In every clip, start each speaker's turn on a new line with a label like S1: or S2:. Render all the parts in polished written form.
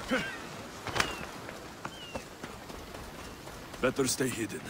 S1: Better stay hidden.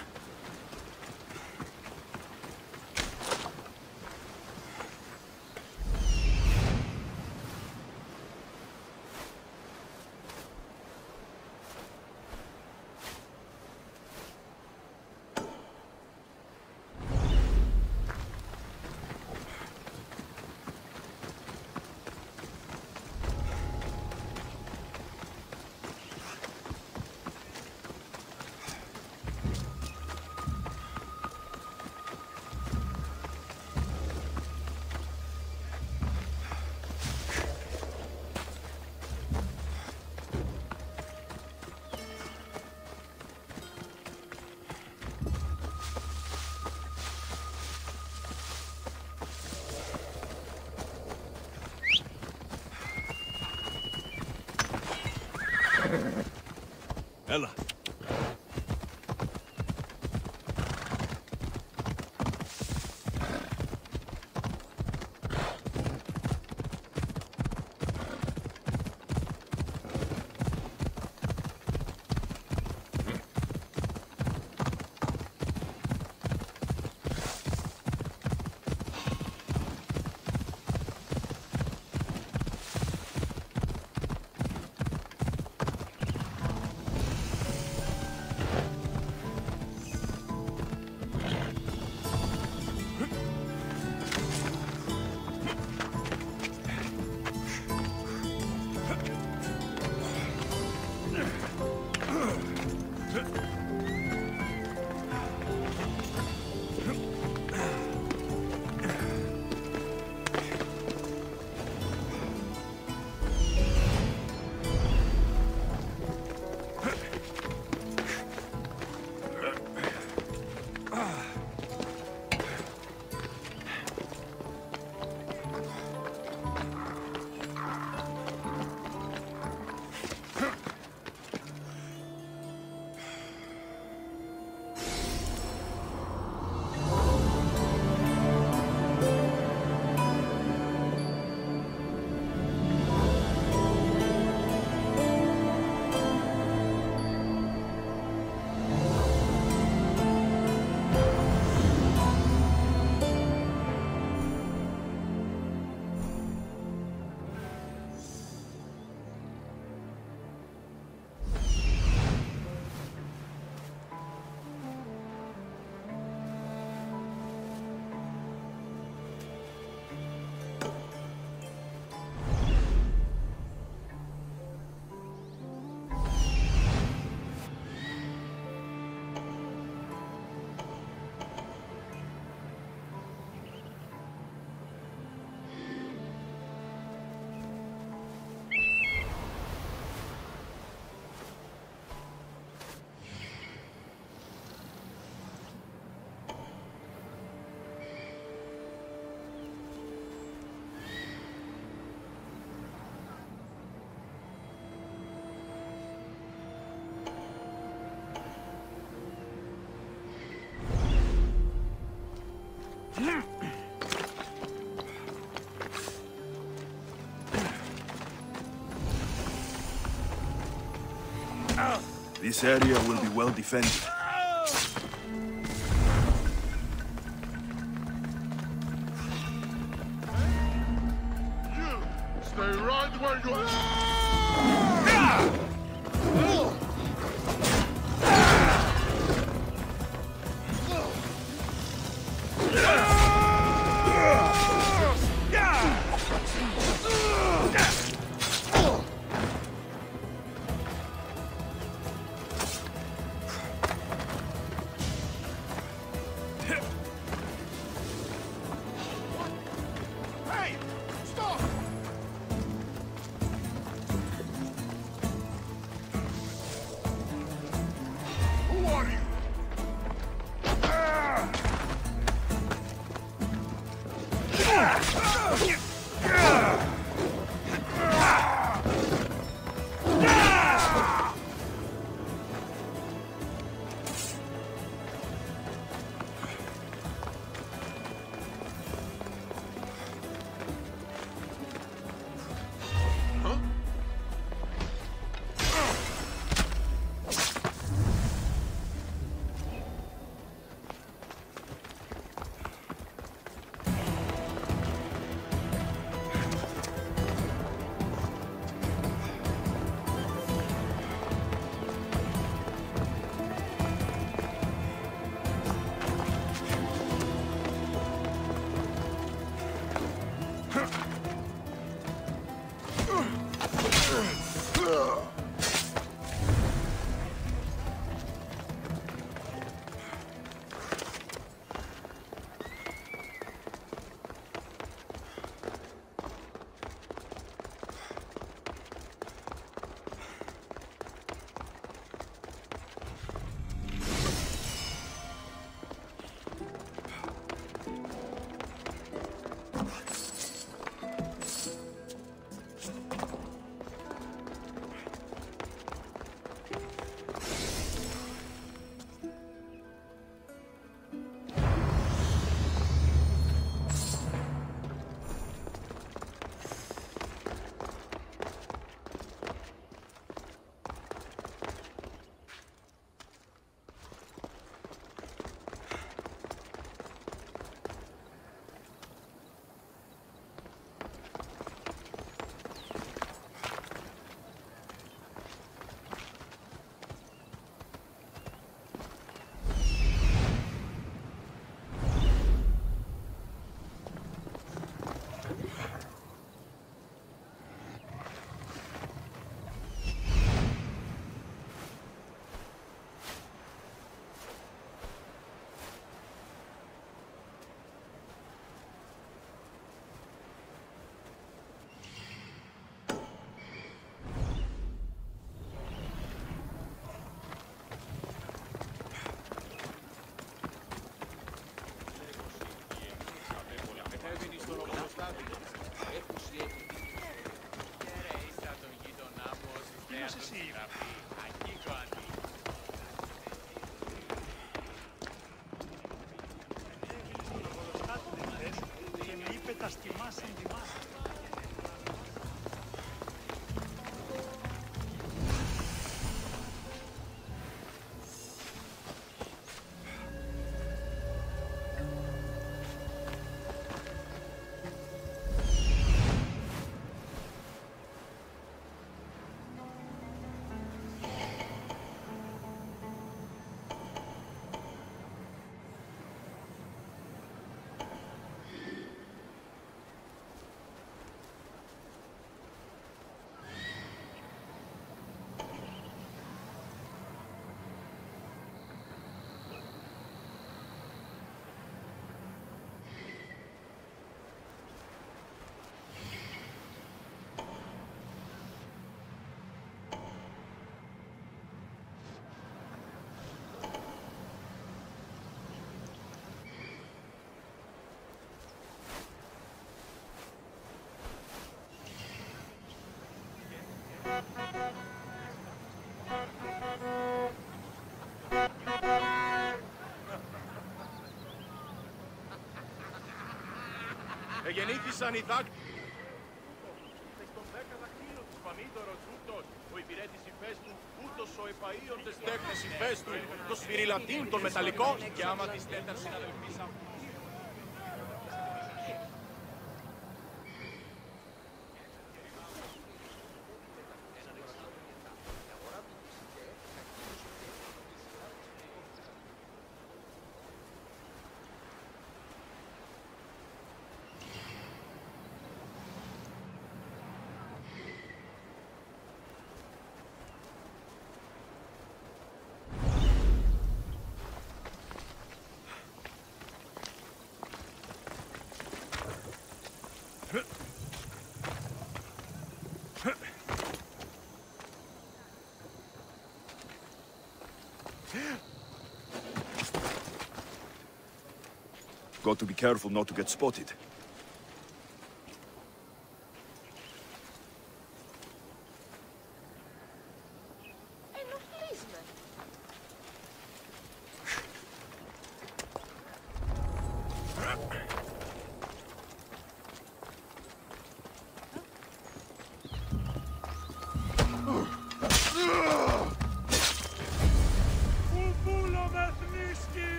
S1: Ella. This area will be well defended.
S2: You stay right where you are.
S3: Γεννήθησαν οι δάκτυλοι. Στον 10 δακτύλο της Πανίδωρος ούτως, ο υπηρέτης ηφαίστου, ούτως ο επαΐοντες τέχνες ηφαίστου, το σφυριλατίν των μεταλλικών και άμα της τέταρ συναδελφής αυτού.
S1: Got to be careful not to get spotted.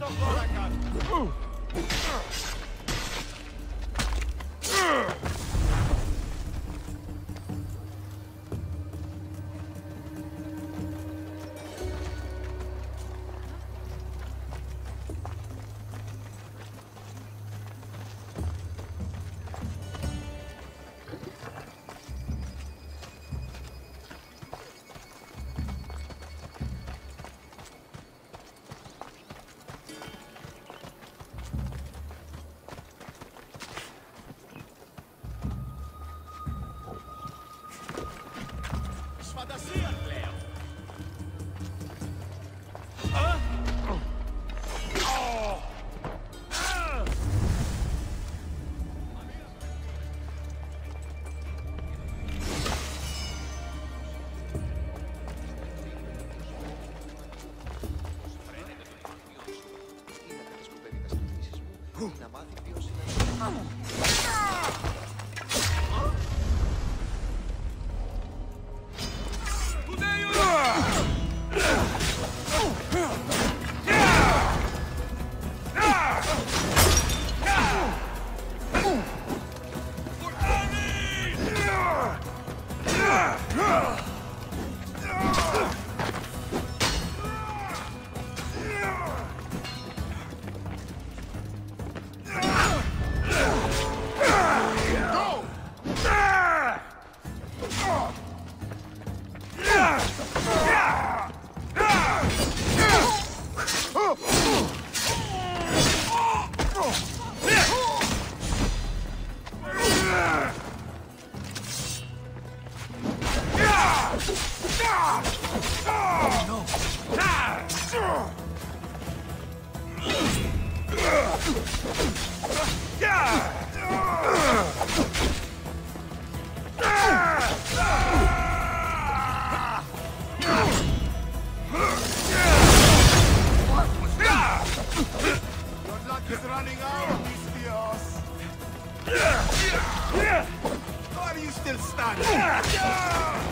S3: Φαντασία πλέον.
S4: Να μάθει ποιος είναι.
S3: He's running out, Mistios! Why are you still standing?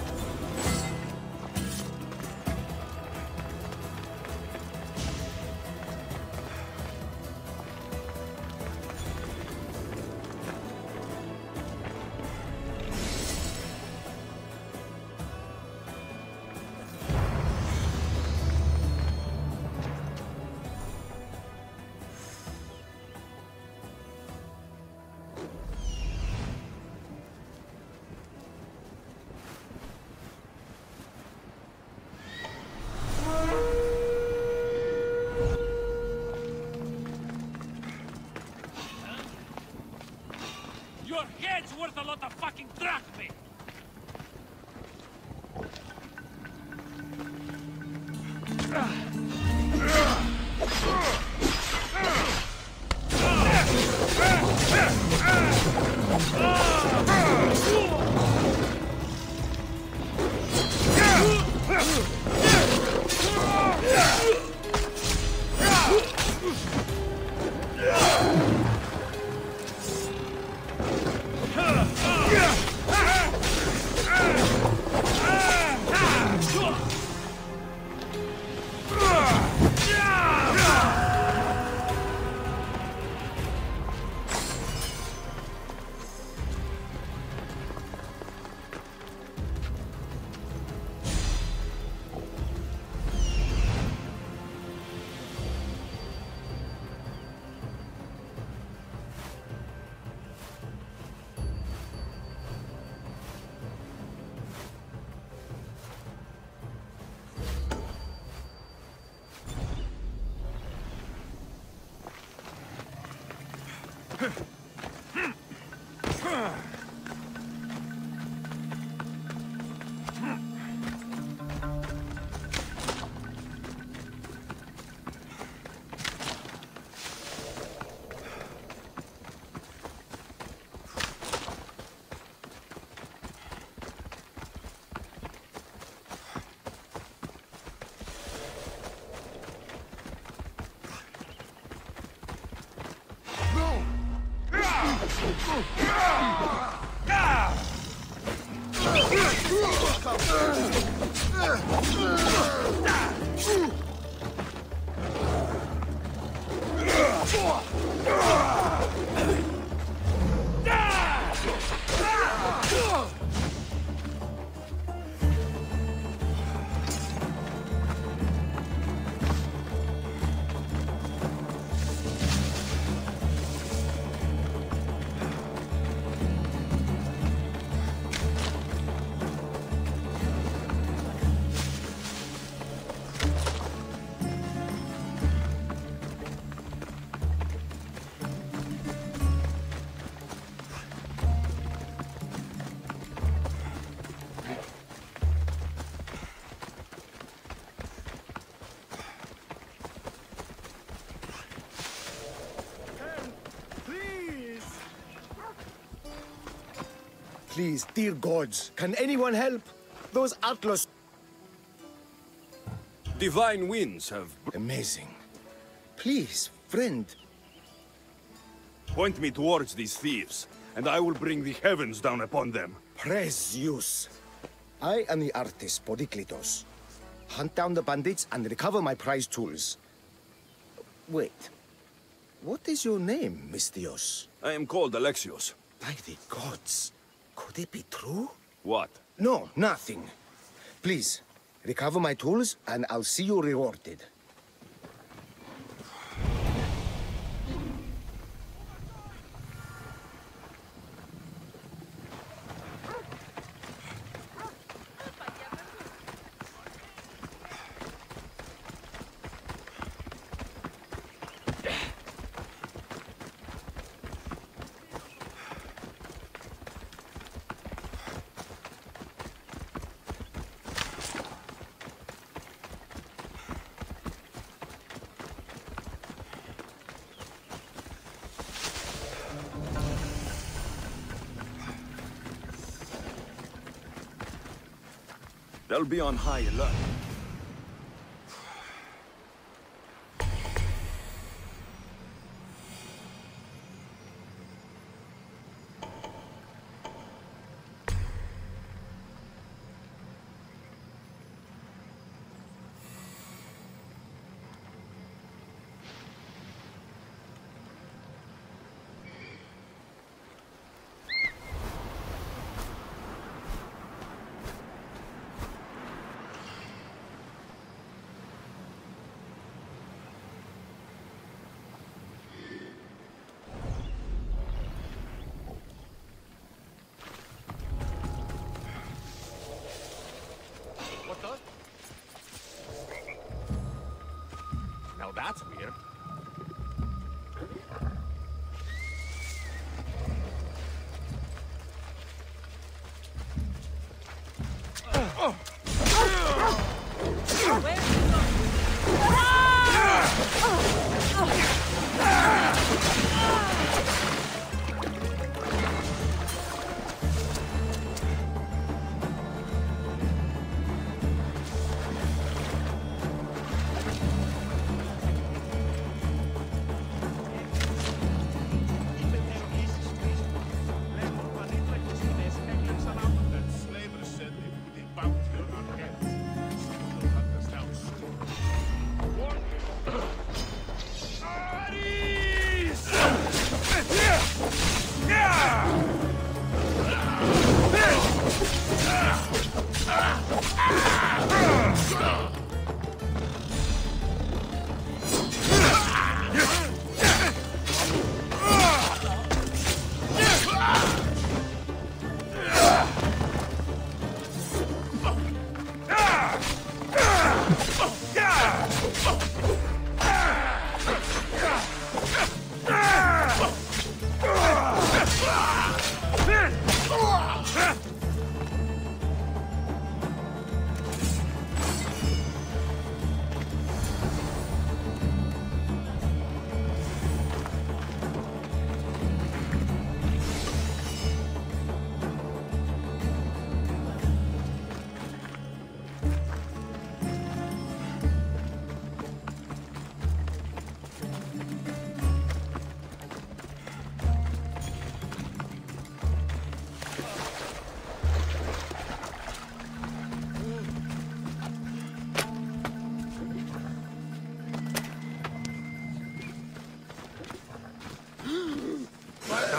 S5: Your head's worth a lot of fucking drachmae!
S6: Please, dear gods, can anyone help? Those Atlas...
S1: Divine winds have...
S6: Amazing. Please, friend.
S1: Point me towards these thieves, and I will bring the heavens down upon them.
S6: Praise Zeus. I am the artist, Podiklitos. Hunt down the bandits and recover my prized tools. Wait. What is your name, Misthios?
S1: I am called Alexios.
S6: By the gods. Could it be true?
S1: What?
S6: No, nothing. Please, recover my tools and I'll see you rewarded.
S1: They'll be on high alert.
S3: What the? Now that's weird.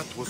S1: That was...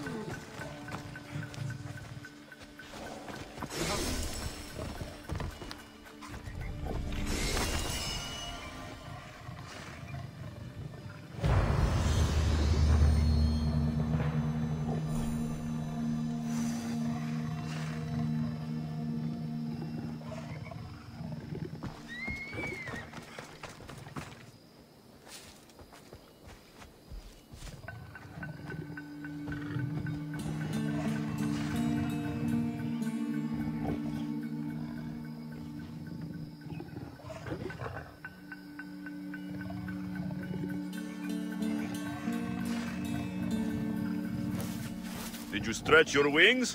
S3: Did you stretch your wings,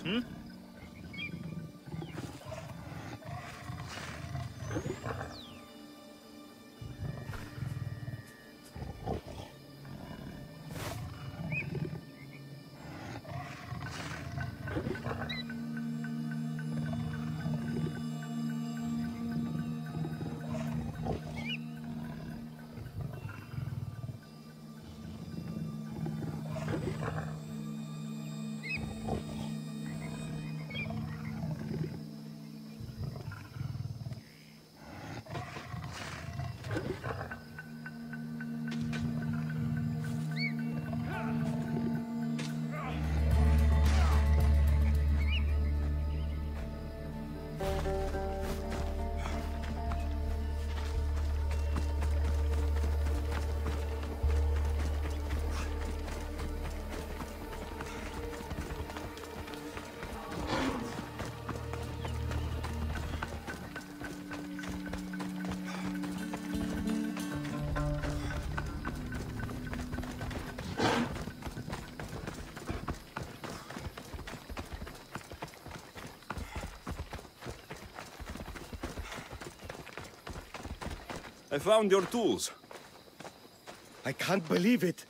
S1: I found your tools.
S6: I can't believe it.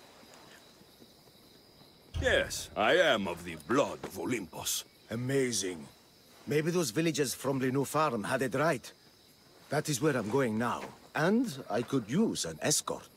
S1: Yes, I am of the blood of Olympus.
S6: Amazing. Maybe those villagers from Linu Farm had it right. That is where I'm going now. And I could use an escort.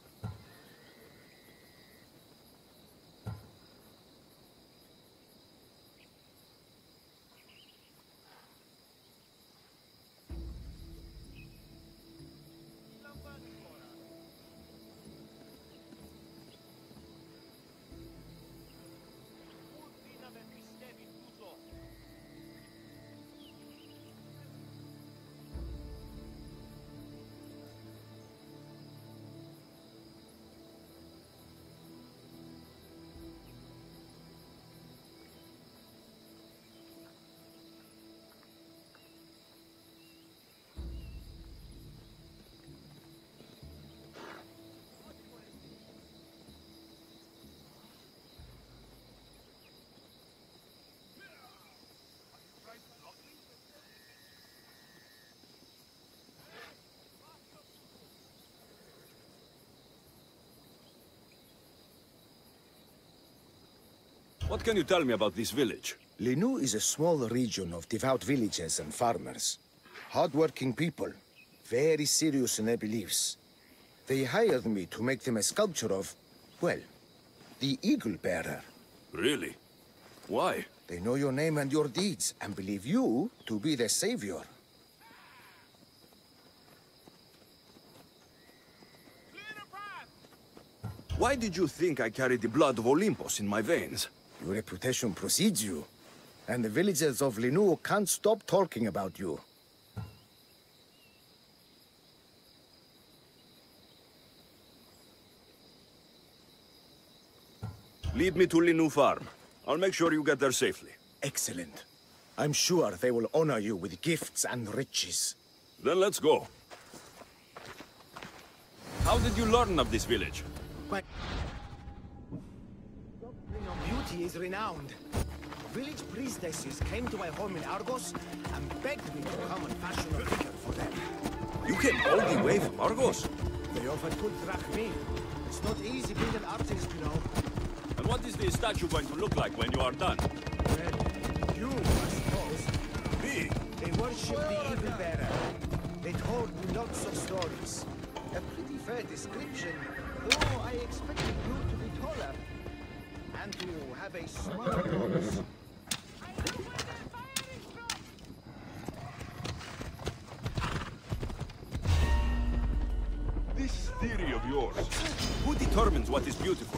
S1: What can you tell me about this village?
S6: Linu is a small region of devout villagers and farmers. Hard-working people, very serious in their beliefs. They hired me to make them a sculpture of, well, the Eagle Bearer.
S1: Really? Why?
S6: They know your name and your deeds, and believe you to be their savior.
S1: Why did you think I carried the blood of Olympus in my veins?
S6: Your reputation precedes you, and the villagers of Linu can't stop talking about you.
S1: Lead me to Linu Farm. I'll make sure you get there safely.
S6: Excellent. I'm sure they will honor you with gifts and riches.
S1: Then let's go. How did you learn of this village?
S6: My doctrine of beauty is renowned. Village priestesses came to my home in Argos and begged me to come and fashion a figure for them.
S1: You came all the way from Argos?
S6: They offered good drachmi. It's not easy being an artist, you know.
S1: And what is the statue going to look like when you are done?
S6: Well, you, I suppose.
S1: Me?
S6: They worship the Eagle Bearer. They told me lots of stories. A pretty fair description, though I expected you to be taller. and to have a smaller dose.
S1: This theory of yours, who determines what is beautiful?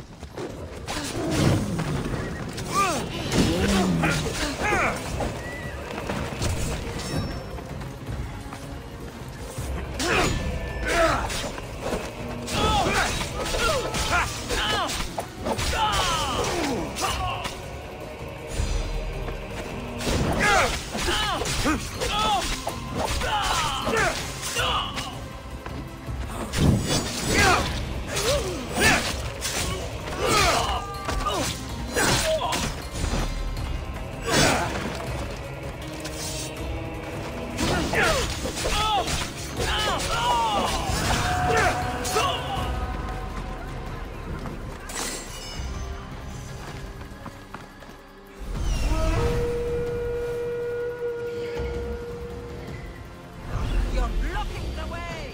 S7: You're blocking the way!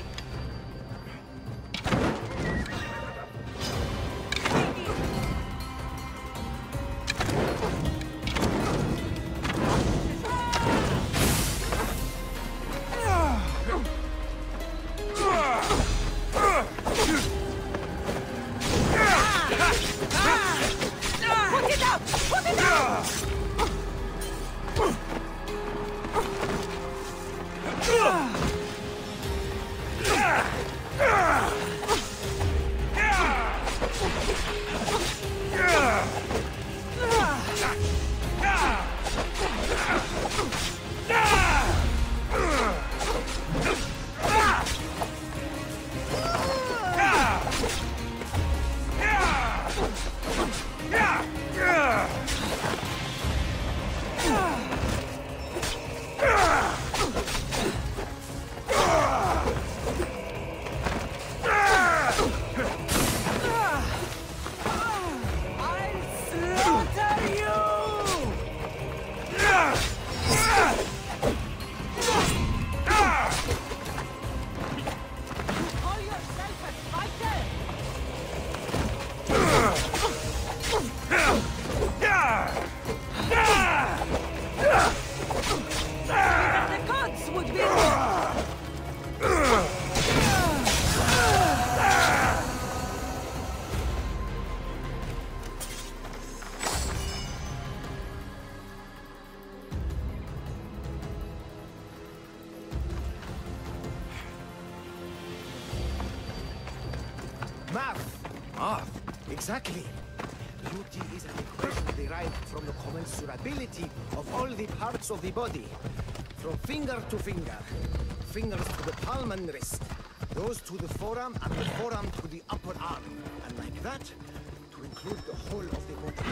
S7: Put it out! Put it out!
S6: Exactly. Beauty is an equation derived from the commensurability of all the parts of the body. From finger to finger. Fingers to the palm and wrist. Those to the forearm and the forearm to the upper arm. And like that, to include the whole of the body.